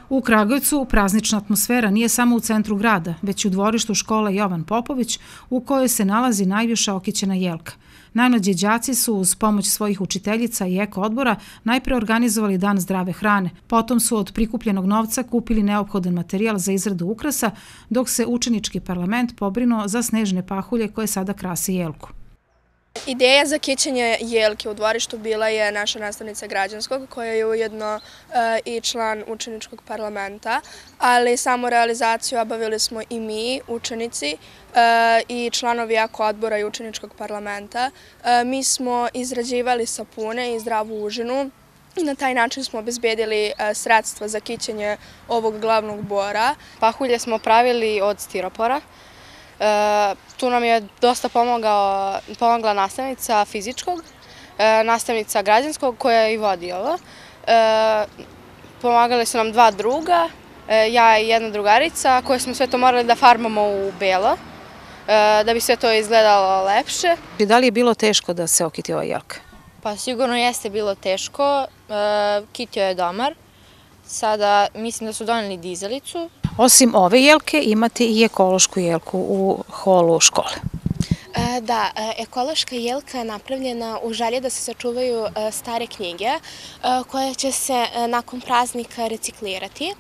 U Kragujevcu praznična atmosfera nije samo u centru grada, već i u dvorištu škole Jovan Popović, u kojoj se nalazi najviša okićena jelka. Najmlađi đaci su uz pomoć svojih učiteljica i eko odbora najpre organizovali dan zdrave hrane, potom su od prikupljenog novca kupili neophodan materijal za izradu ukrasa, dok se učenički parlament pobrinuo za snežne pahulje koje sada krase jelku. Ideja za kićenje jelke u dvorištu bila je naša nastavnica građanskog, koja je ujedno i član učeničkog parlamenta, ali samo realizaciju obavili smo i mi, učenici, i članovi eko odbora i učeničkog parlamenta. Mi smo izrađivali sapune i zdravu užinu i na taj način smo obezbedili sredstva za kićenje ovog glavnog bora. Pahulje smo pravili od stiropora. Tu nam je dosta pomogla nastavnica fizičkog, nastavnica građanskog koja i vodi ovo. Pomagali su nam dva druga, ja i jedna drugarica, koje smo sve to morali da farbamo u belo, da bi sve to izgledalo lepše. Da li je bilo teško da se okiti ova jelka? Pa sigurno jeste bilo teško, kitio je domar, sada mislim da su doneli dizelicu. Osim ove jelke imate i ekološku jelku u holu škole. Da, ekološka jelka je napravljena u želji da se sačuvaju stare knjige koje će se nakon praznika reciklirati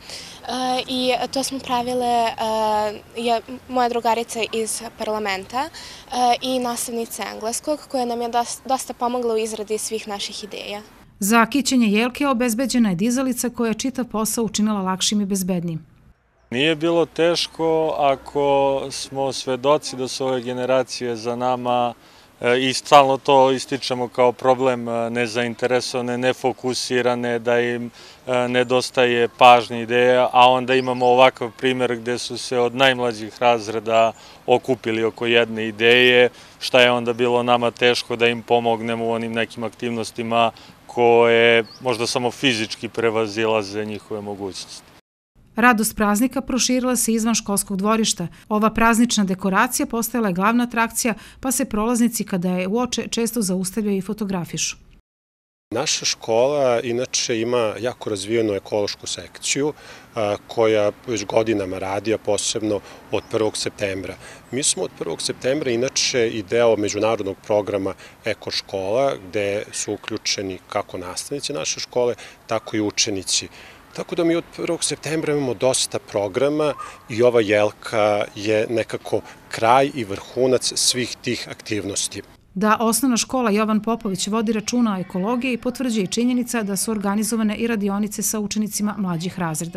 i to smo pravile moja drugarica iz parlamenta i nastavnica engleskog koja nam je dosta pomogla u izradi svih naših ideja. Za kićenje jelke obezbeđena je dizalica koja je čitav posao učinila lakšim i bezbednijim. Nije bilo teško ako smo svedoci da su ove generacije za nama i stalno to ističemo kao problem, nezainteresovane, nefokusirane, da im nedostaje pažnje, ideja, a onda imamo ovakav primer gde su se od najmlađih razreda okupili oko jedne ideje, šta je onda bilo nama teško da im pomognemo u onim nekim aktivnostima koje možda samo fizički prevazilaze njihove mogućnosti. Radost praznika proširila se izvan školskog dvorišta. Ova praznična dekoracija postajala je glavna atrakcija, pa se prolaznici kada je uoče često zaustavljaju i fotografišu. Naša škola inače ima jako razvijenu ekološku sekciju koja već godinama radi, a posebno od 1. septembra. Mi smo od 1. septembra inače i deo međunarodnog programa Eko škola, gde su uključeni kako nastavnici naše škole, tako i učenici. Tako da mi od 1. septembra imamo dosta programa i ova jelka je nekako kraj i vrhunac svih tih aktivnosti. Da osnovna škola Jovan Popović vodi računa o ekologiji potvrđuje i činjenica da su organizovane i radionice sa učenicima mlađih razreda.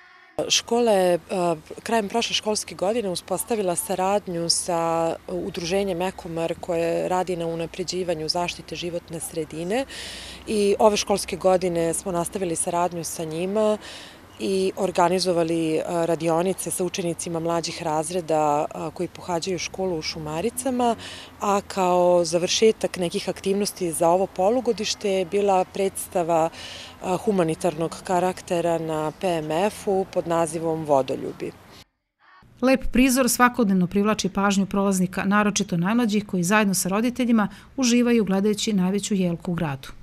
Škola je krajem prošle školske godine uspostavila saradnju sa udruženjem Ekomar koje radi na unapređivanju zaštite životne sredine i ove školske godine smo nastavili saradnju sa njima i organizovali radionice sa učenicima mlađih razreda koji pohađaju školu u Šumaricama, a kao završetak nekih aktivnosti za ovo polugodište je bila predstava humanitarnog karaktera na PMF-u pod nazivom Vodoljubi. Lep prizor svakodnevno privlači pažnju prolaznika, naročito najmlađih koji zajedno sa roditeljima uživaju gledajući najveću jelku u gradu.